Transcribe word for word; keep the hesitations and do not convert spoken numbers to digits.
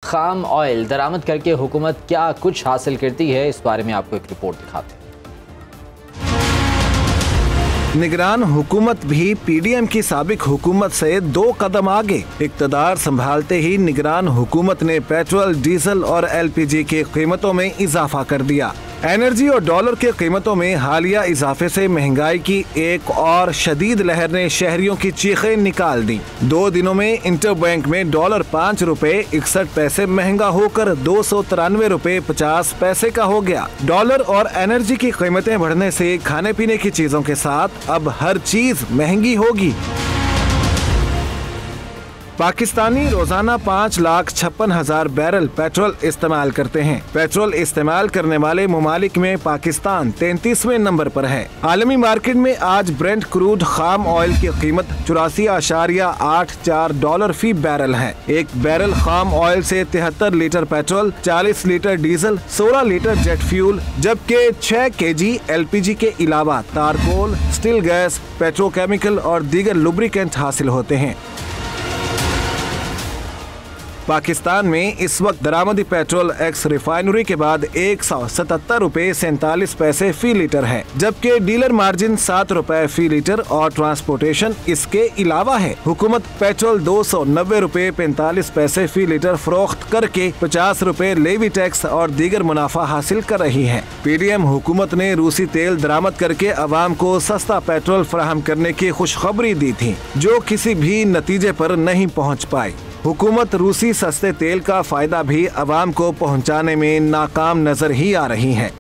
खाम ऑयल दरामद करके हुकूमत क्या कुछ हासिल करती है, इस बारे में आपको एक रिपोर्ट दिखाते हैं। निगरान हुकूमत भी पीडीएम की साबिक हुकूमत से दो कदम आगे। इक़्तिदार संभालते ही निगरान हुकूमत ने पेट्रोल, डीजल और एलपीजी की कीमतों में इजाफा कर दिया। एनर्जी और डॉलर की कीमतों में हालिया इजाफे से महंगाई की एक और शदीद लहर ने शहरियों की चीखें निकाल दी। दो दिनों में इंटरबैंक में डॉलर पाँच रुपए इकसठ पैसे महंगा होकर दो सौ तिरानवे रुपए पचास पैसे का हो गया। डॉलर और एनर्जी की कीमतें बढ़ने से खाने पीने की चीजों के साथ अब हर चीज महंगी होगी। पाकिस्तानी रोजाना पाँच लाख छप्पन हजार बैरल पेट्रोल इस्तेमाल करते हैं। पेट्रोल इस्तेमाल करने वाले ममालिक में पाकिस्तान तैंतीसवें नंबर पर है। आलमी मार्केट में आज ब्रेंट क्रूड खाम ऑयल की कीमत चौरासी आशारिया आठ चार डॉलर फी बैरल है। एक बैरल खाम ऑयल से तिहत्तर लीटर पेट्रोल, चालीस लीटर डीजल, सोलह लीटर जेट फ्यूल, जबकि छह के जी एल पी जी के अलावा तारकोल, स्टील गैस, पेट्रोकेमिकल और दीगर लुब्रिकेंट हासिल होते हैं। पाकिस्तान में इस वक्त दरामदी पेट्रोल एक्स रिफाइनरी के बाद एक सौ सतहत्तर रूपए सैतालीस पैसे फी लीटर है, जबकि डीलर मार्जिन सात रुपए फी लीटर और ट्रांसपोर्टेशन इसके अलावा है। हुकूमत पेट्रोल दो सौ नब्बे रूपए पैंतालीस पैसे फी लीटर फरोख्त करके पचास रूपए लेवी टैक्स और दीगर मुनाफा हासिल कर रही है। पीडीएम हुकूमत ने रूसी तेल दरामद करके अवाम को सस्ता पेट्रोल फराहम करने की खुशखबरी दी थी, जो किसी भी नतीजे पर नहीं पहुँच पाई। हुकूमत रूसी सस्ते तेल का फायदा भी अवाम को पहुंचाने में नाकाम नजर ही आ रही है।